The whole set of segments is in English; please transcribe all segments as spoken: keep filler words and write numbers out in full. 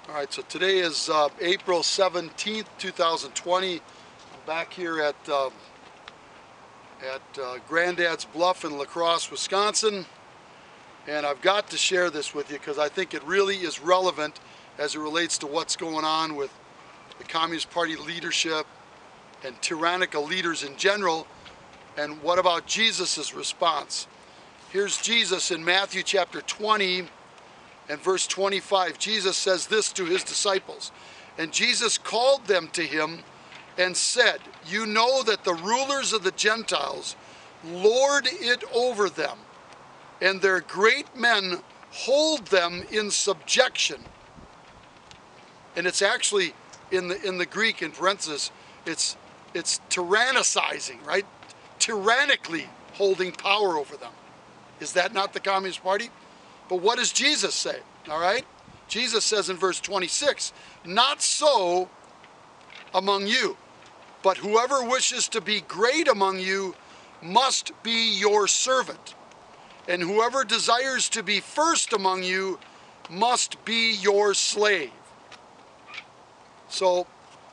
All right, so today is uh, April seventeenth, two thousand twenty. I'm back here at uh, at uh, Granddad's Bluff in La Crosse, Wisconsin, and I've got to share this with you because I think it really is relevant as it relates to what's going on with the Communist Party leadership and tyrannical leaders in general, and what about Jesus' response. Here's Jesus in Matthew chapter twenty and verse twenty-five. Jesus says this to his disciples, "And Jesus called them to him and said, 'You know that the rulers of the Gentiles lord it over them, and their great men hold them in subjection.'" And it's actually in the in the Greek, in parentheses, it's it's tyrannicizing, right? Tyrannically holding power over them. Is that not the Communist Party? But what does Jesus say? All right? Jesus says in verse twenty-six, "Not so among you, but whoever wishes to be great among you must be your servant. And whoever desires to be first among you must be your slave." So,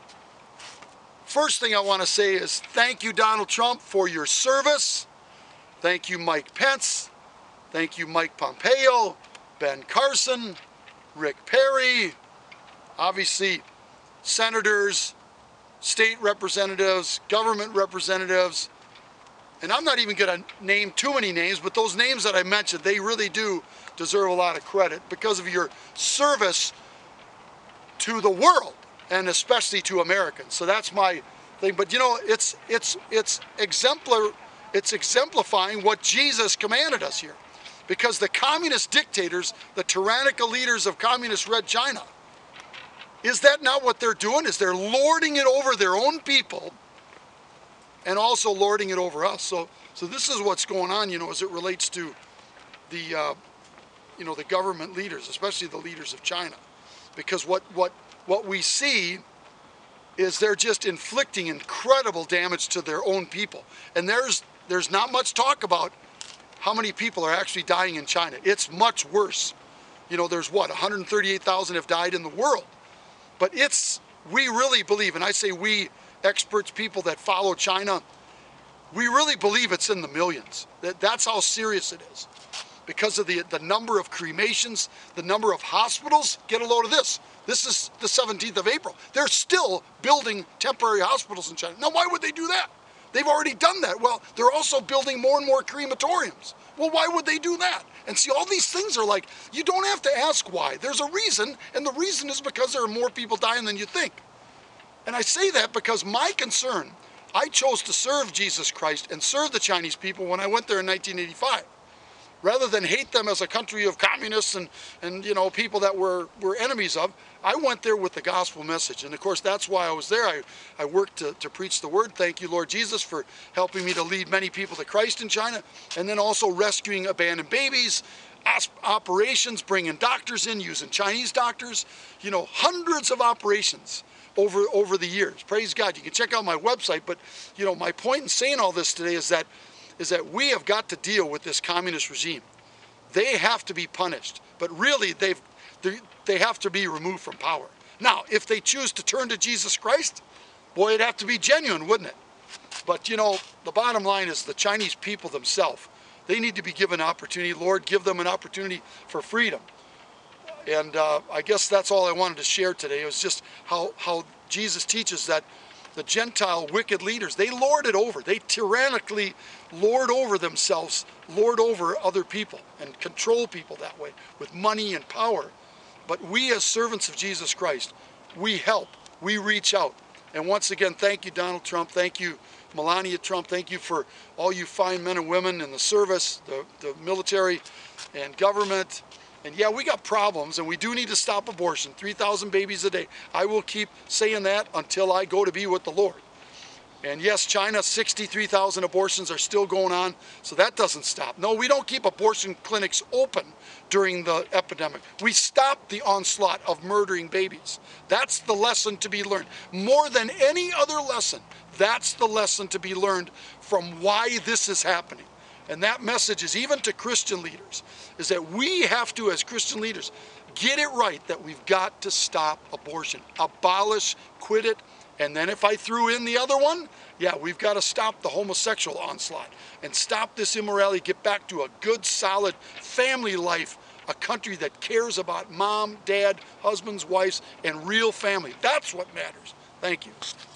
first thing I want to say is thank you, Donald Trump, for your service. Thank you, Mike Pence. Thank you, Mike Pompeo, Ben Carson, Rick Perry, obviously senators, state representatives, government representatives, and I'm not even going to name too many names, but those names that I mentioned, they really do deserve a lot of credit because of your service to the world and especially to Americans. So that's my thing. But you know, it's it's it's exemplar it's exemplifying what Jesus commanded us here. Because the communist dictators, the tyrannical leaders of communist Red China, is that not what they're doing? Is they're lording it over their own people and also lording it over us. So, so this is what's going on, you know, as it relates to the, uh, you know, the government leaders, especially the leaders of China. Because what, what, what we see is they're just inflicting incredible damage to their own people. And there's, there's not much talk about how many people are actually dying in China. It's much worse. You know, there's what, one hundred thirty-eight thousand have died in the world. But it's, we really believe, and I say we, experts, people that follow China, we really believe it's in the millions. That, that's how serious it is. Because of the, the number of cremations, the number of hospitals. Get a load of this. This is the seventeenth of April. They're still building temporary hospitals in China. Now, why would they do that? They've already done that. Well, they're also building more and more crematoriums. Well, why would they do that? And see, all these things are like, you don't have to ask why. There's a reason, and the reason is because there are more people dying than you think. And I say that because my concern, I chose to serve Jesus Christ and serve the Chinese people when I went there in nineteen eighty-five. Rather than hate them as a country of communists and, and you know, people that we're, we're enemies of, I went there with the gospel message. And of course, that's why I was there. I, I worked to, to preach the word. Thank you, Lord Jesus, for helping me to lead many people to Christ in China. And then also rescuing abandoned babies, operations, bringing doctors in, using Chinese doctors. You know, hundreds of operations over, over the years. Praise God. You can check out my website. But, you know, my point in saying all this today is that is that we have got to deal with this communist regime. They have to be punished, but really they've, they, they have to be removed from power. Now, if they choose to turn to Jesus Christ, boy, it'd have to be genuine, wouldn't it? But you know, the bottom line is the Chinese people themselves, they need to be given an opportunity. Lord, give them an opportunity for freedom. And uh, I guess that's all I wanted to share today. It was just how, how Jesus teaches that the Gentile wicked leaders, they lord it over. They tyrannically lord over themselves, lord over other people, and control people that way with money and power. But we as servants of Jesus Christ, we help, we reach out. And once again, thank you, Donald Trump. Thank you, Melania Trump. Thank you for all you fine men and women in the service, the, the military and government. And yeah, we got problems, and we do need to stop abortion. three thousand babies a day. I will keep saying that until I go to be with the Lord. And yes, China, sixty-three thousand abortions are still going on, so that doesn't stop. No, we don't keep abortion clinics open during the epidemic. We stop the onslaught of murdering babies. That's the lesson to be learned. More than any other lesson, that's the lesson to be learned from why this is happening. And that message is even to Christian leaders, is that we have to, as Christian leaders, get it right that we've got to stop abortion. Abolish, quit it, and then if I threw in the other one, yeah, we've got to stop the homosexual onslaught and stop this immorality, get back to a good, solid family life, a country that cares about mom, dad, husbands, wives, and real family. That's what matters. Thank you.